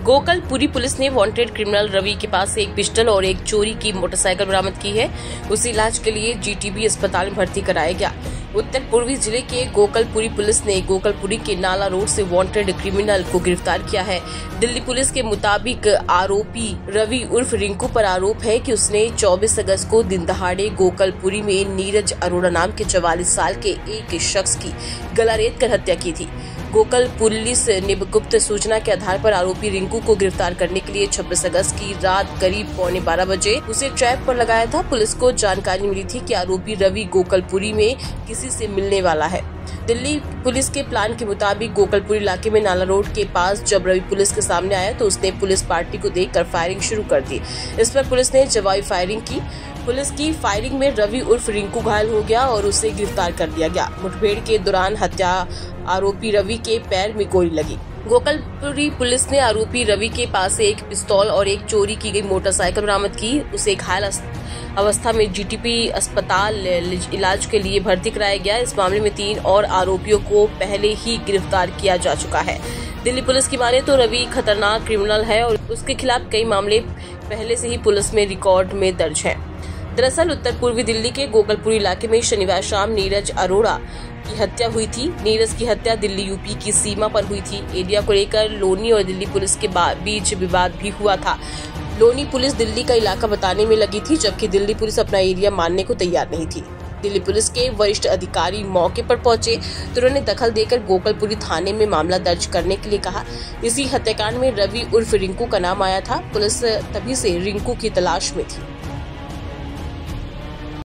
Gokalpuri police ने wanted criminal Ravi के पास से एक पिस्टल और एक चोरी की मोटरसाइकिल बरामद की है। उसे इलाज के लिए जीटीबी अस्पताल में भर्ती कराया गया। उत्तर पूर्वी जिले के गोकलपुरी पुलिस ने गोकलपुरी के नाला रोड से वांटेड क्रिमिनल को गिरफ्तार किया है। दिल्ली पुलिस के मुताबिक आरोपी रवि उर्फ रिंकू पर आरोप है कि उसने 24 अगस्त को दिन दहाड़े गोकलपुरी में नीरज अरोड़ा नाम के 44 साल के एक शख्स की गला रेत कर हत्या की थी। गोकल पुलिस ने गुप्त सूचना के आधार पर आरोपी रिंकू को गिरफ्तार करने के लिए 26 अगस्त की रात करीब 11:15 बजे उसे ट्रैप पर लगाया था। पुलिस को जानकारी मिली थी कि आरोपी रवि गोकलपुरी में किसी से मिलने वाला है। दिल्ली पुलिस के प्लान के मुताबिक गोकलपुरी इलाके में नाला रोड के पास जब रवि पुलिस के सामने आया तो उसने पुलिस पार्टी को देखकर फायरिंग शुरू कर दी। इस पर पुलिस ने जवाबी फायरिंग की। पुलिस की फायरिंग में रवि उर्फ रिंकू घायल हो गया और उसे गिरफ्तार कर लिया गया। मुठभेड़ के दौरान हत्या आरोपी रवि के पैर में गोली लगी। गोकलपुरी पुलिस ने आरोपी रवि के पास से एक पिस्तौल और एक चोरी की गई मोटरसाइकिल बरामद की। उसे घायल अवस्था में जीटीबी अस्पताल इलाज के लिए भर्ती कराया गया। इस मामले में 3 और आरोपियों को पहले ही गिरफ्तार किया जा चुका है। दिल्ली पुलिस की माने तो रवि खतरनाक क्रिमिनल है और उसके खिलाफ कई मामले पहले से ही पुलिस में रिकॉर्ड में दर्ज हैं। दरअसल उत्तर पूर्वी दिल्ली के गोकलपुरी इलाके में शनिवार शाम नीरज अरोड़ा की हत्या हुई थी। नीरज की हत्या दिल्ली यूपी की सीमा पर हुई थी। एरिया को लेकर लोनी और दिल्ली पुलिस के बीच विवाद भी हुआ था। लोनी पुलिस दिल्ली का इलाका बताने में लगी थी, जबकि दिल्ली पुलिस अपना एरिया मानने को तैयार नहीं थी। दिल्ली पुलिस के वरिष्ठ अधिकारी मौके पर पहुंचे तो उन्होंने दखल देकर गोकलपुरी थाने में मामला दर्ज करने के लिए कहा। इसी हत्याकांड में रवि उर्फ रिंकू का नाम आया था। पुलिस तभी से रिंकू की तलाश में थी।